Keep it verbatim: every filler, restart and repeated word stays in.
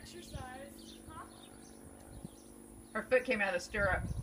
exercise, huh? Her foot came out of stirrup.